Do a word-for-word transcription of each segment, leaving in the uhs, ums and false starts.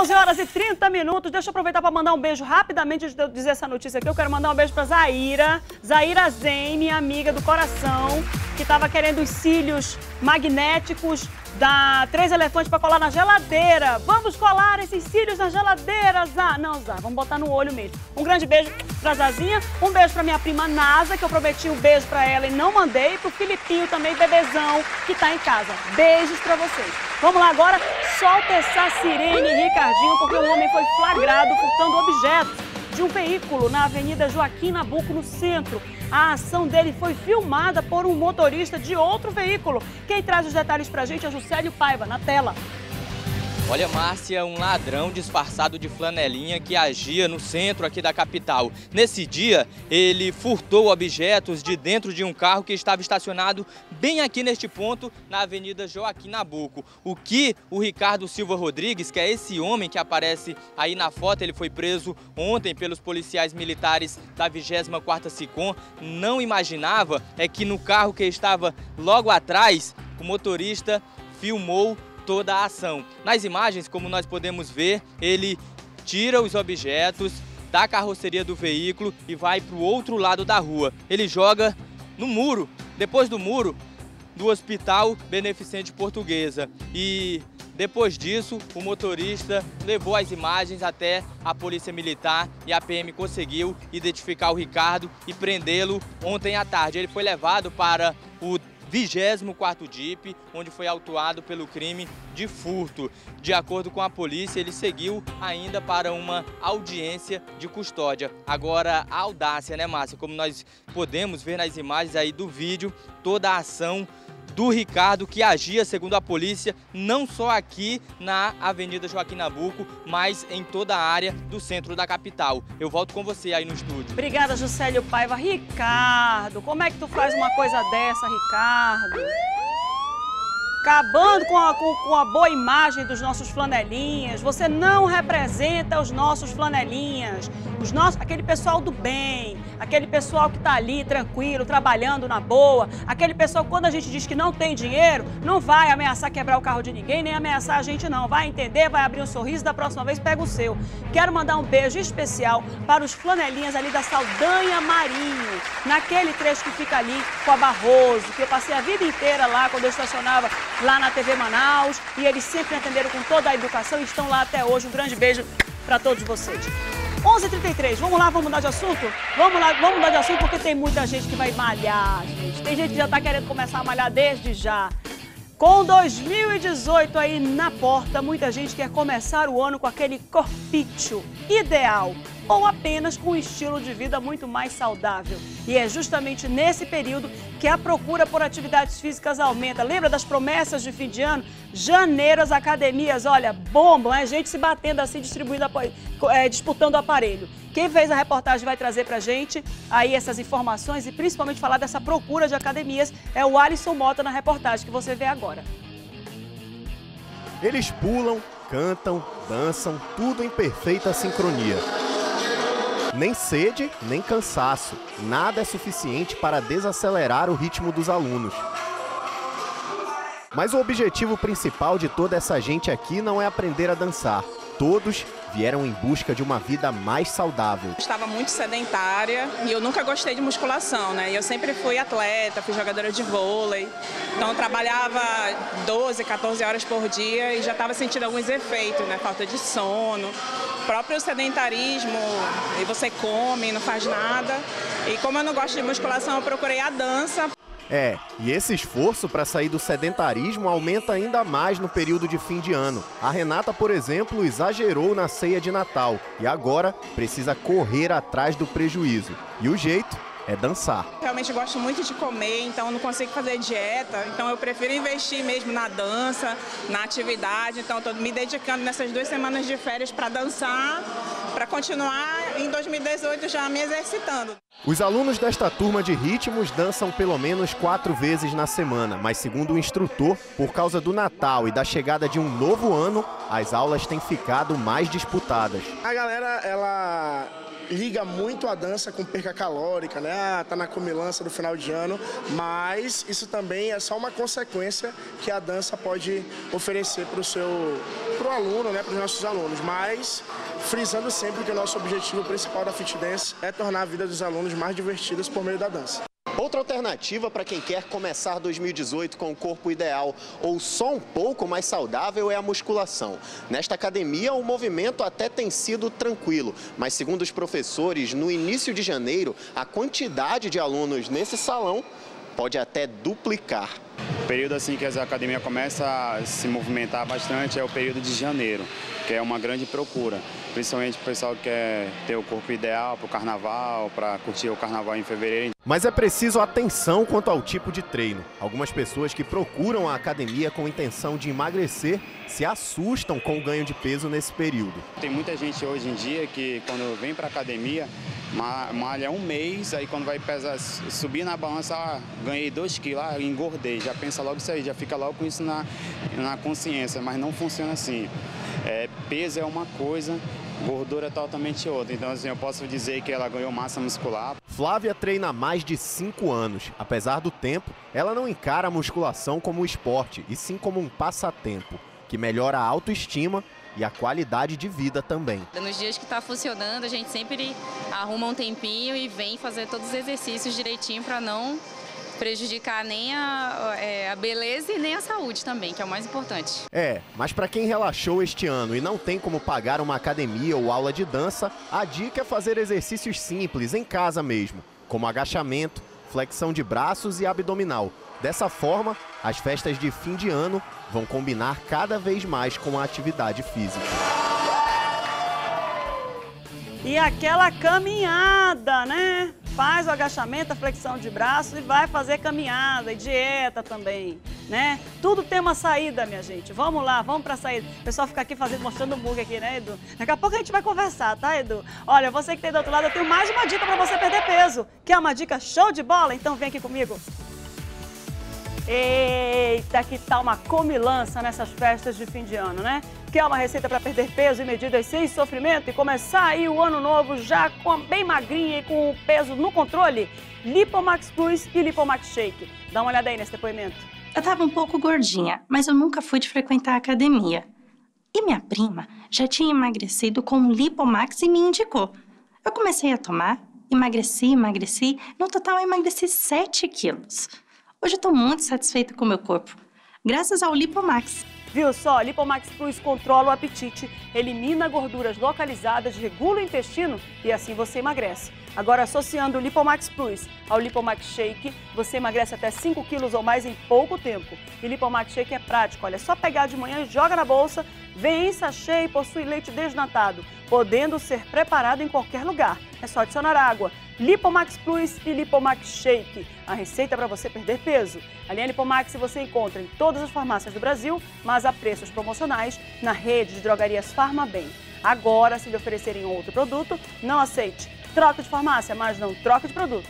onze horas e trinta minutos. Deixa eu aproveitar para mandar um beijo rapidamente antes de eu dizer essa notícia aqui. Eu quero mandar um beijo para Zaira, Zaira Zen, minha amiga do coração, que estava querendo os cílios magnéticos da Três Elefantes para colar na geladeira. Vamos colar esses cílios na geladeira, Zá. Não, Zá, vamos botar no olho mesmo. Um grande beijo pra Zazinha, um beijo pra minha prima Nasa, que eu prometi um beijo pra ela e não mandei, pro Filipinho também, bebezão, que tá em casa. Beijos pra vocês. Vamos lá agora, solta essa sirene, Ricardinho, porque o homem foi flagrado furtando objetos de um veículo na Avenida Joaquim Nabuco, no centro. A ação dele foi filmada por um motorista de outro veículo. Quem traz os detalhes pra gente é Juscelio Paiva, na tela. Olha, Márcia, um ladrão disfarçado de flanelinha que agia no centro aqui da capital. Nesse dia, ele furtou objetos de dentro de um carro que estava estacionado bem aqui neste ponto, na Avenida Joaquim Nabuco. O que o Ricardo Silva Rodrigues, que é esse homem que aparece aí na foto, ele foi preso ontem pelos policiais militares da vigésima quarta SICOM, não imaginava é que no carro que estava logo atrás, o motorista filmou toda a ação. Nas imagens, como nós podemos ver, ele tira os objetos da carroceria do veículo e vai para o outro lado da rua. Ele joga no muro, depois do muro do Hospital Beneficente Portuguesa. E depois disso, o motorista levou as imagens até a Polícia Militar e a P M conseguiu identificar o Ricardo e prendê-lo ontem à tarde. Ele foi levado para o vigésimo quarto D I P, onde foi autuado pelo crime de furto. De acordo com a polícia, ele seguiu ainda para uma audiência de custódia. Agora, a audácia, né, Márcia? Como nós podemos ver nas imagens aí do vídeo, toda a ação do Ricardo, que agia, segundo a polícia, não só aqui na Avenida Joaquim Nabuco, mas em toda a área do centro da capital. Eu volto com você aí no estúdio. Obrigada, Juscelio Paiva. Ricardo, como é que tu faz uma coisa dessa, Ricardo? Acabando com a, com, com a boa imagem dos nossos flanelinhas. Você não representa os nossos flanelinhas, os nossos, aquele pessoal do bem, aquele pessoal que está ali tranquilo, trabalhando na boa, aquele pessoal que quando a gente diz que não tem dinheiro, não vai ameaçar quebrar o carro de ninguém, nem ameaçar a gente não. Vai entender, vai abrir um sorriso, da próxima vez pega o seu. Quero mandar um beijo especial para os flanelinhas ali da Saldanha Marinho, naquele trecho que fica ali com a Barroso, que eu passei a vida inteira lá quando eu estacionava lá na T V Manaus, e eles sempre atenderam com toda a educação e estão lá até hoje. Um grande beijo para todos vocês. onze e trinta e três, vamos lá, vamos mudar de assunto? Vamos lá, vamos mudar de assunto porque tem muita gente que vai malhar, gente. Tem gente que já está querendo começar a malhar desde já. Com dois mil e dezoito aí na porta, muita gente quer começar o ano com aquele corpício ideal ou apenas com um estilo de vida muito mais saudável. E é justamente nesse período que a procura por atividades físicas aumenta. Lembra das promessas de fim de ano? Janeiro, as academias, olha, bombam, é gente se batendo assim, distribuindo, é, disputando o aparelho. Quem fez a reportagem vai trazer pra gente aí essas informações e principalmente falar dessa procura de academias é o Alisson Mota na reportagem que você vê agora. Eles pulam, cantam, dançam, tudo em perfeita sincronia. Nem sede, nem cansaço. Nada é suficiente para desacelerar o ritmo dos alunos. Mas o objetivo principal de toda essa gente aqui não é aprender a dançar. Todos vieram em busca de uma vida mais saudável. Eu estava muito sedentária e eu nunca gostei de musculação, né? Eu sempre fui atleta, fui jogadora de vôlei, então eu trabalhava doze, quatorze horas por dia e já estava sentindo alguns efeitos, né? Falta de sono, próprio sedentarismo, e você come, não faz nada. E como eu não gosto de musculação, eu procurei a dança. É, e esse esforço para sair do sedentarismo aumenta ainda mais no período de fim de ano. A Renata, por exemplo, exagerou na ceia de Natal e agora precisa correr atrás do prejuízo. E o jeito é dançar. Realmente gosto muito de comer, então eu não consigo fazer dieta, então eu prefiro investir mesmo na dança, na atividade, então estou me dedicando nessas duas semanas de férias para dançar, para continuar em dois mil e dezoito já me exercitando. Os alunos desta turma de ritmos dançam pelo menos quatro vezes na semana, mas segundo o instrutor, por causa do Natal e da chegada de um novo ano, as aulas têm ficado mais disputadas. A galera, ela liga muito a dança com perca calórica, né? Ah, tá na comilança do final de ano, mas isso também é só uma consequência que a dança pode oferecer para o seu pro aluno, né? Para os nossos alunos. Mas frisando sempre que o nosso objetivo principal da Fit Dance é tornar a vida dos alunos mais divertidas por meio da dança. Outra alternativa para quem quer começar dois mil e dezoito com o corpo ideal ou só um pouco mais saudável é a musculação. Nesta academia, o movimento até tem sido tranquilo, mas segundo os professores, no início de janeiro, a quantidade de alunos nesse salão pode até duplicar. O período assim que a academia começa a se movimentar bastante é o período de janeiro, que é uma grande procura. Principalmente o pessoal que quer ter o corpo ideal para o carnaval, para curtir o carnaval em fevereiro. Mas é preciso atenção quanto ao tipo de treino. Algumas pessoas que procuram a academia com intenção de emagrecer se assustam com o ganho de peso nesse período. Tem muita gente hoje em dia que quando vem para a academia, malha um mês, aí quando vai pesar, subir na balança, ah, ganhei dois quilos, ah, engordei. Já pensa logo isso aí, já fica logo com isso na, na consciência, mas não funciona assim. É, peso é uma coisa, gordura é totalmente outra. Então, assim, eu posso dizer que ela ganhou massa muscular. Flávia treina há mais de cinco anos. Apesar do tempo, ela não encara a musculação como um esporte, e sim como um passatempo, que melhora a autoestima e a qualidade de vida também. Nos dias que está funcionando, a gente sempre arruma um tempinho e vem fazer todos os exercícios direitinho para não prejudicar nem a, é, a beleza e nem a saúde também, que é o mais importante. É, mas para quem relaxou este ano e não tem como pagar uma academia ou aula de dança, a dica é fazer exercícios simples em casa mesmo, como agachamento, flexão de braços e abdominal. Dessa forma, as festas de fim de ano vão combinar cada vez mais com a atividade física. E aquela caminhada, né? Faz o agachamento, a flexão de braços e vai fazer caminhada e dieta também, né? Tudo tem uma saída, minha gente. Vamos lá, vamos pra saída. O pessoal fica aqui fazendo, mostrando o mug aqui, né, Edu? Daqui a pouco a gente vai conversar, tá, Edu? Olha, você que tem do outro lado, eu tenho mais uma dica pra você perder peso. Quer uma dica show de bola? Então vem aqui comigo. Eita, que tal uma comilança nessas festas de fim de ano, né? Quer uma receita para perder peso e medidas sem sofrimento e começar aí o ano novo já com bem magrinha e com o peso no controle? Lipomax Plus e Lipomax Shake. Dá uma olhada aí nesse depoimento. Eu tava um pouco gordinha, mas eu nunca fui de frequentar a academia. E minha prima já tinha emagrecido com o Lipomax e me indicou. Eu comecei a tomar, emagreci, emagreci, no total eu emagreci sete quilos. Hoje eu tô muito satisfeita com o meu corpo, graças ao Lipomax. Viu só? Lipomax Plus controla o apetite, elimina gorduras localizadas, regula o intestino e assim você emagrece. Agora, associando o Lipomax Plus ao Lipomax Shake, você emagrece até cinco quilos ou mais em pouco tempo. E Lipomax Shake é prático, olha, é só pegar de manhã e joga na bolsa, vem em sachê e possui leite desnatado, podendo ser preparado em qualquer lugar. É só adicionar água. Lipomax Plus e Lipomax Shake, a receita para você perder peso. A linha Lipomax você encontra em todas as farmácias do Brasil, mas a preços promocionais na rede de drogarias Farmabem. Agora, se lhe oferecerem outro produto, não aceite. Troca de farmácia, mas não troca de produto.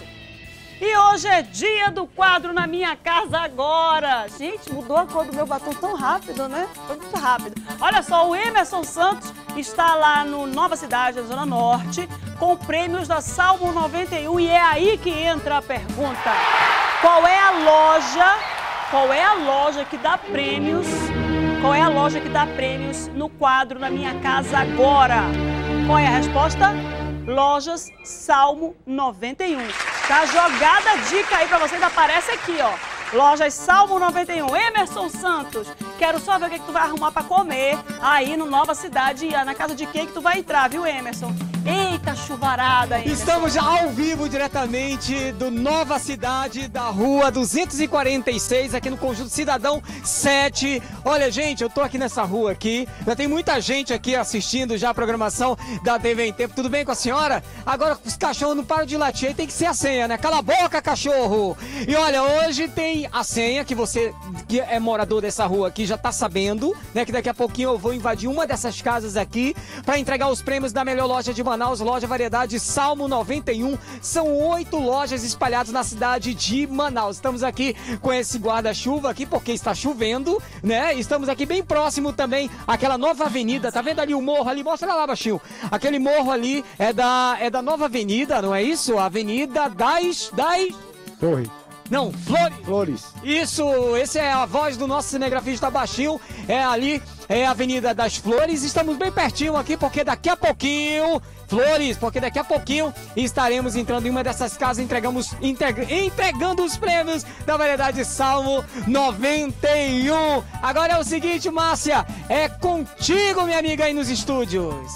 E hoje é dia do quadro Na Minha Casa Agora. Gente, mudou a cor do meu batom tão rápido, né? Foi muito rápido. Olha só, o Emerson Santos está lá no Nova Cidade, na Zona Norte, com prêmios da Salmo noventa e um. E é aí que entra a pergunta. Qual é a loja, qual é a loja que dá prêmios, qual é a loja que dá prêmios no quadro Na Minha Casa Agora? Qual é a resposta? Lojas Salmo noventa e um. Tá jogada a dica aí pra vocês, aparece aqui, ó. Lojas Salmo noventa e um. Emerson Santos, quero só ver o que, que tu vai arrumar pra comer aí no Nova Cidade. Na casa de quem que tu vai entrar, viu, Emerson? Eita, chuvarada aí. Estamos já ao vivo diretamente do Nova Cidade, da rua duzentos e quarenta e seis, aqui no Conjunto Cidadão sete. Olha, gente, eu tô aqui nessa rua aqui, já tem muita gente aqui assistindo já a programação da T V em Tempo. Tudo bem com a senhora? Agora os cachorros não param de latir, aí tem que ser a senha, né? Cala a boca, cachorro! E olha, hoje tem a senha que você, que é morador dessa rua aqui, já tá sabendo, né? Que daqui a pouquinho eu vou invadir uma dessas casas aqui para entregar os prêmios da melhor loja de Manaus, loja Variedade Salmo noventa e um. São oito lojas espalhadas na cidade de Manaus. Estamos aqui com esse guarda-chuva aqui, porque está chovendo, né? Estamos aqui bem próximo também àquela nova avenida. Tá vendo ali o morro ali? Mostra lá, baixinho. Aquele morro ali é da, é da nova avenida, não é isso? A Avenida das... das... Torre. Não, Flores. Flores. Isso, esse é a voz do nosso cinegrafista baixinho. É ali, é a Avenida das Flores. Estamos bem pertinho aqui, porque daqui a pouquinho... Flores, porque daqui a pouquinho estaremos entrando em uma dessas casas, entregamos, entreg, entregando os prêmios da Variedade Salmo noventa e um. Agora é o seguinte, Márcia, é contigo, minha amiga, aí nos estúdios.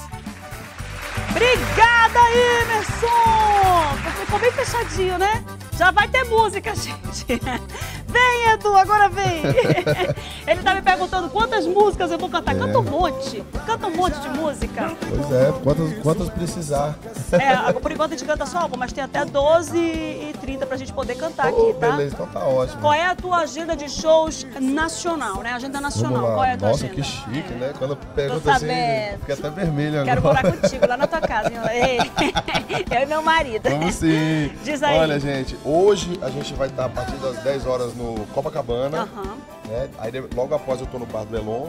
Obrigada, Emerson! Ficou bem fechadinho, né? Já vai ter música, gente. Vem, Edu, agora vem. Ele tá me perguntando quantas músicas eu vou cantar. Canta um monte. Canta um monte de música. Pois é, quantas, quantas precisar. É, por enquanto a gente canta só uma, mas tem até doze e trinta pra gente poder cantar oh, aqui, tá? Beleza, então tá ótimo. Qual é a tua agenda de shows nacional, né? Agenda nacional. Qual é a tua Nossa, agenda? que chique, né? Quando pergunta assim, fica até vermelho agora. Quero morar contigo lá na tua casa, hein? Eu e meu marido. Vamos sim. Diz aí. Olha, gente, hoje a gente vai estar a partir das dez horas no Copacabana. Uhum. Né? Aí logo após eu tô no Bar do Elon.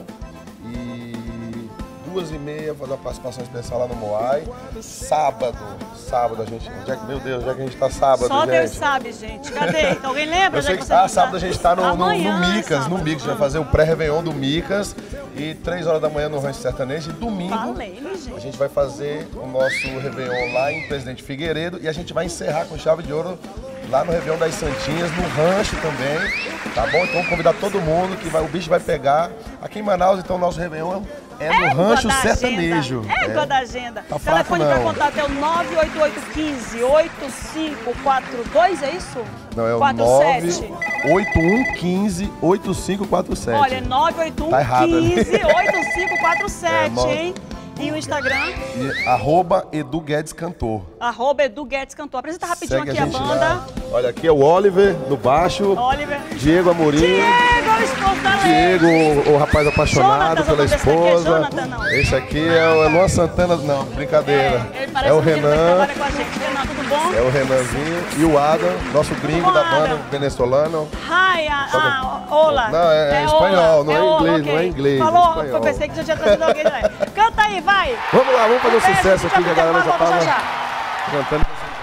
E duas e meia fazer uma participação especial lá no Moai. Sábado, sábado a gente... Já, meu Deus, já que a gente tá sábado, Só gente. Deus sabe, gente. Cadê? Alguém lembra? Eu sei que que você ah, sábado a gente tá no, no, Amanhã, no Micas, sábado. no Micas. A gente vai fazer o pré-réveillon do Micas. E três horas da manhã no Rancho Sertanejo. E domingo Falei, gente. a gente vai fazer o nosso réveillon lá em Presidente Figueiredo. E a gente vai encerrar com chave de ouro lá no Réveillon das Santinhas, no rancho também, tá bom? Então vamos convidar todo mundo que vai, o bicho vai pegar. Aqui em Manaus, então, o nosso Réveillon é no Égua Rancho da Sertanejo. Agenda. Égua é. da agenda. Tá fraco, Telefone para não. contato é o nove oito oito um cinco, oito cinco quatro dois, é isso? Não, é o quatro sete. nove oito um um cinco, oito cinco quatro sete. Olha, nove oito um Tá errado, um né? cinco, oito cinco quatro sete, É, hein? E o Instagram? E, arroba Edu Guedes Cantor. Arroba Edu Guedes Cantor. Apresenta rapidinho Segue aqui a, a, gente banda. lá. Olha, aqui é o Oliver, no baixo. Oliver. Diego Amorim. Diego, o esposo da Lê. Diego, o rapaz apaixonado Jonathan, pela esse aqui é esposa. Jonathan, não. Esse aqui é o Luan Santana, não, brincadeira. É, ele parece É o um menino que Renan. trabalha com a gente. Renan, tudo bom? É o Renanzinho e o Adam, nosso gringo bom, da banda Adam? venezuelano. Hi, ah, ah, olá. Não, é, é espanhol, não é olá, inglês, ok. não é inglês. Falou, é eu espanhol. pensei que já tinha trazido alguém. Né? Canta aí, vai. Vamos lá, vamos fazer um Beijo, sucesso aqui, tchau, que a galera já tchau, tava já, já. cantando.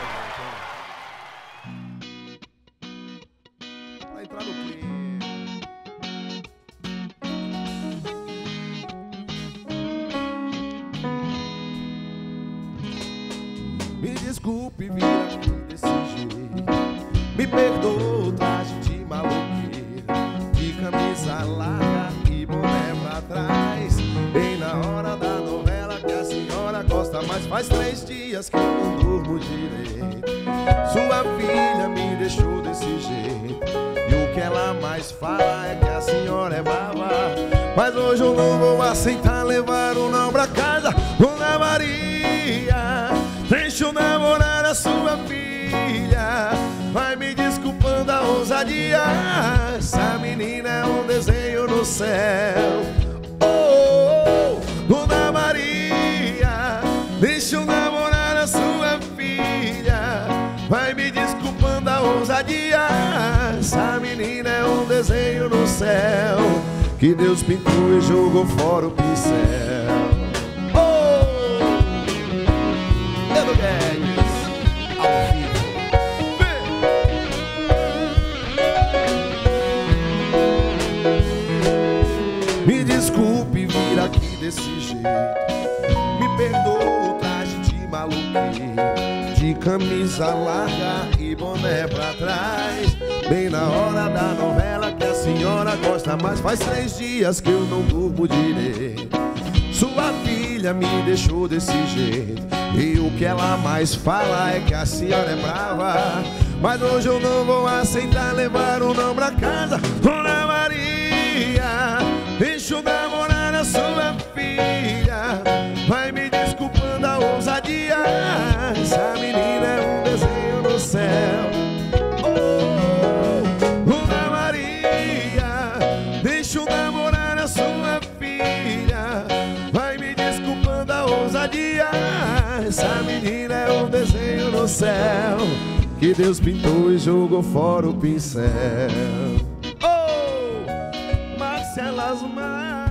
Vai entrar no clima. Me desculpe vir aqui desse jeito. Me perdoa o traje de maloqueira, de camisa larga e boné pra trás. Bem na hora da novela que a senhora gosta, mas faz três dias que eu não durmo direito. Sua filha me deixou desse jeito, e o que ela mais fala é que a senhora é brava. Mas hoje eu não vou aceitar levar o não pra casa. Dona Maria, deixa eu namorar a sua filha. Vai me desculpando a ousadia, essa menina é um desenho no céu. Oh, oh, Dona Maria, deixa eu namorar a sua filha. Vai me desculpando a ousadia, essa menina é um desenho no céu, que Deus pintou e jogou fora o pincel. Oh, Edu Guedes, ao vivo. Me desculpe vir aqui desse jeito. Me perdoa o traje de maluqueiro, de camisa larga e boné pra trás. Bem na hora da novela que a senhora gosta, mas faz três dias que eu não durmo direito. Sua filha me deixou desse jeito, e o que ela mais fala é que a senhora é brava. Mas hoje eu não vou aceitar levar um não pra casa. Dona Maria, deixa eu namorar a sua filha. Vai me desculpando a ousadia, essa menina é um desenho no céu. Oh, Dona Maria, deixa eu namorar a sua filha. Vai me desculpando a ousadia, essa Essa menina é um desenho no céu que Deus pintou e jogou fora o pincel. Oh, Márcia Lasmar.